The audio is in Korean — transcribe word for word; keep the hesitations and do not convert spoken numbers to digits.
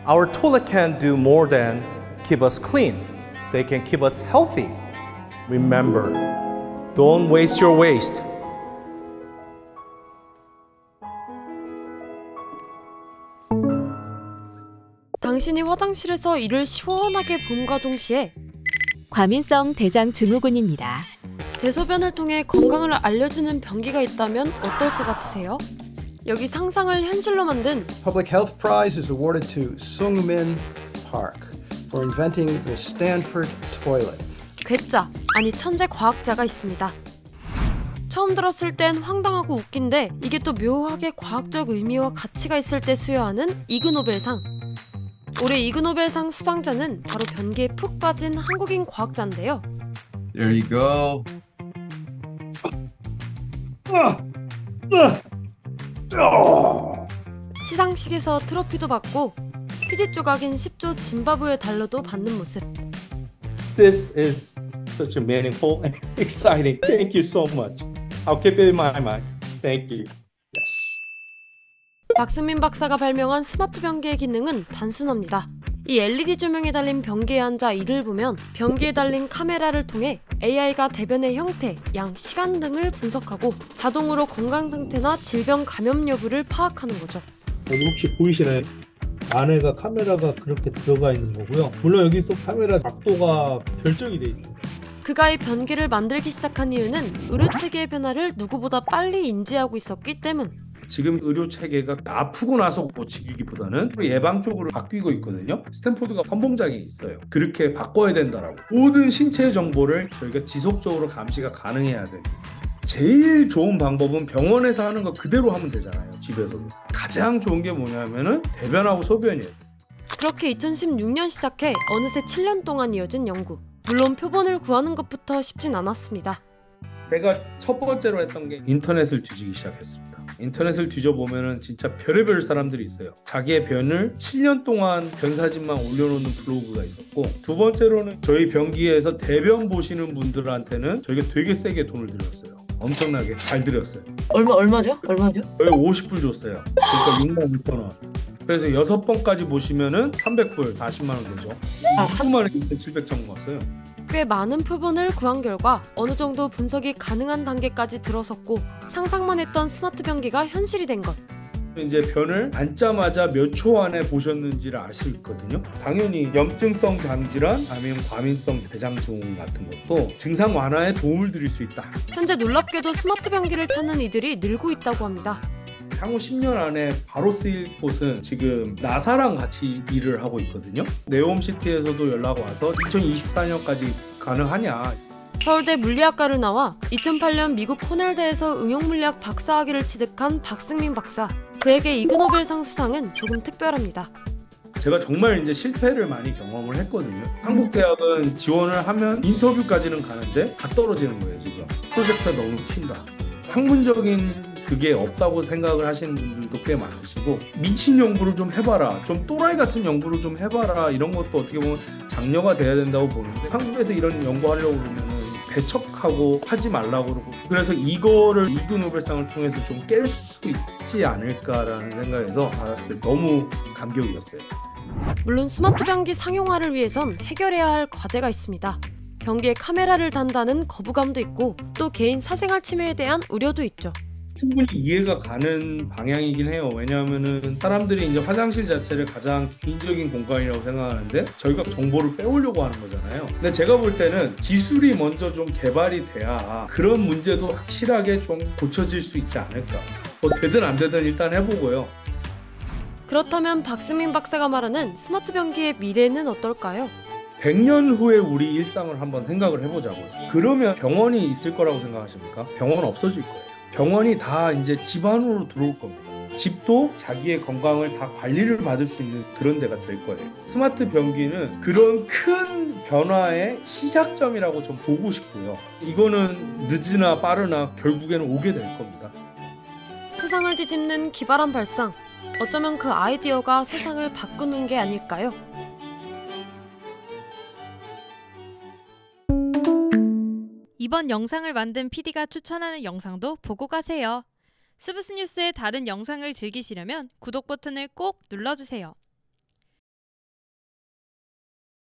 Our toilet can do more than keep us clean. They can keep us healthy. Remember, don't waste your waste. 당신이 화장실에서 이를 시원하게 봄과 동시에 과민성 대장 증후군입니다. 대소변을 통해 건강을 알려주는 변기가 있다면 어떨 것 같으세요? 여기 상상을 현실로 만든 Public Health Prize is awarded to Sung-min Park for inventing the Stanford toilet. 괴짜, 아니 천재 과학자가 있습니다. 처음 들었을 땐 황당하고 웃긴데 이게 또 묘하게 과학적 의미와 가치가 있을 때 수여하는 이그노벨상. 올해 이그노벨상 수상자는 바로 변기에 푹 빠진 한국인 과학자인데요. There you go. 시상식에서 트로피도 받고 휴지 조각인 십 조 짐바브웨 달러도 받는 모습. This is such a meaningful and exciting. Thank you so much. I'll keep it in my mind. Thank you. Yes. 박승민 박사가 발명한 스마트 변기의 기능은 단순합니다. 이 엘이디 조명에 달린 변기에 앉아 이를 보면 변기에 달린 카메라를 통해 에이아이가 대변의 형태, 양, 시간 등을 분석하고 자동으로 건강 상태나 질병 감염 여부를 파악하는 거죠. 여기 혹시 보이시나요? 안에가 카메라가 그렇게 들어가 있는 거고요. 물론 여기서 카메라 각도가 결정이 돼 있습니다. 그가 이 변기를 만들기 시작한 이유는 의료체계의 변화를 누구보다 빨리 인지하고 있었기 때문. 지금 의료 체계가 아프고 나서 고치기보다는 예방 쪽으로 바뀌고 있거든요. 스탠포드가 선봉작이 있어요. 그렇게 바꿔야 된다라고. 모든 신체 정보를 저희가 지속적으로 감시가 가능해야 돼요. 제일 좋은 방법은 병원에서 하는 거 그대로 하면 되잖아요. 집에서도. 가장 좋은 게 뭐냐면은 대변하고 소변이에요. 그렇게 이천십육 년 시작해 어느새 칠 년 동안 이어진 연구. 물론 표본을 구하는 것부터 쉽진 않았습니다. 제가 첫 번째로 했던 게 인터넷을 뒤지기 시작했습니다. 인터넷을 뒤져보면은 진짜 별의별 사람들이 있어요. 자기의 변을 칠 년 동안 변 사진만 올려놓는 블로그가 있었고, 두 번째로는 저희 변기에서 대변 보시는 분들한테는 저희가 되게 세게 돈을 드렸어요. 엄청나게 잘 드렸어요. 얼마 얼마죠? 얼마죠? 저희 오십 불 줬어요. 그러니까 육만 육천 원. 그래서 여섯 번까지 보시면은 삼백 불, 사십만 원 되죠. 아, 이십만 원에 칠백 점 모았어요. 꽤 많은 표본을 구한 결과 어느 정도 분석이 가능한 단계까지 들어섰고 상상만 했던 스마트 변기가 현실이 된 것. 이제 변을 앉자마자 몇 초 안에 보셨는지를 알 수 있거든요. 당연히 염증성 장질환, 아니면 과민성 대장증후군 같은 것도 증상 완화에 도움을 드릴 수 있다. 현재 놀랍게도 스마트 변기를 찾는 이들이 늘고 있다고 합니다. 향후 십 년 안에 바로 쓰일 곳은 지금 나사랑 같이 일을 하고 있거든요. 네옴시티에서도 연락 와서 이천이십사 년까지 가능하냐. 서울대 물리학과를 나와 이천팔 년 미국 코넬대에서 응용물리학 박사학위를 취득한 박승민 박사. 그에게 이그노벨상 수상은 조금 특별합니다. 제가 정말 이제 실패를 많이 경험을 했거든요. 한국 대학은 지원을 하면 인터뷰까지는 가는데 다 떨어지는 거예요. 지금 프로젝트가 너무 튄다. 학문적인 그게 없다고 생각을 하시는 분들도 꽤 많으시고, 미친 연구를 좀 해봐라, 좀 또라이 같은 연구를 좀 해봐라, 이런 것도 어떻게 보면 장려가 돼야 된다고 보는데, 한국에서 이런 연구하려고 그러면 배척하고 하지 말라고 그러고, 그래서 이거를 이그노벨상을 통해서 좀 깰 수 있지 않을까라는 생각에서 받았을 때 너무 감격이었어요. 물론 스마트 변기 상용화를 위해선 해결해야 할 과제가 있습니다. 변기에 카메라를 단다는 거부감도 있고 또 개인 사생활 침해에 대한 우려도 있죠. 충분히 이해가 가는 방향이긴 해요. 왜냐하면은 사람들이 이제 화장실 자체를 가장 개인적인 공간이라고 생각하는데 저희가 정보를 빼오려고 하는 거잖아요. 근데 제가 볼 때는 기술이 먼저 좀 개발이 돼야 그런 문제도 확실하게 좀 고쳐질 수 있지 않을까. 뭐 되든 안 되든 일단 해보고요. 그렇다면 박승민 박사가 말하는 스마트 변기의 미래는 어떨까요? 백 년 후에 우리 일상을 한번 생각을 해보자고요. 그러면 병원이 있을 거라고 생각하십니까? 병원 없어질 거예요. 병원이 다 이제 집 안으로 들어올 겁니다. 집도 자기의 건강을 다 관리를 받을 수 있는 그런 데가 될 거예요. 스마트 변기는 그런 큰 변화의 시작점이라고 좀 보고 싶고요. 이거는 늦으나 빠르나 결국에는 오게 될 겁니다. 세상을 뒤집는 기발한 발상. 어쩌면 그 아이디어가 세상을 바꾸는 게 아닐까요? 이번 영상을 만든 피디가 추천하는 영상도 보고 가세요. 스브스 뉴스의 다른 영상을 즐기시려면 구독 버튼을 꼭 눌러주세요.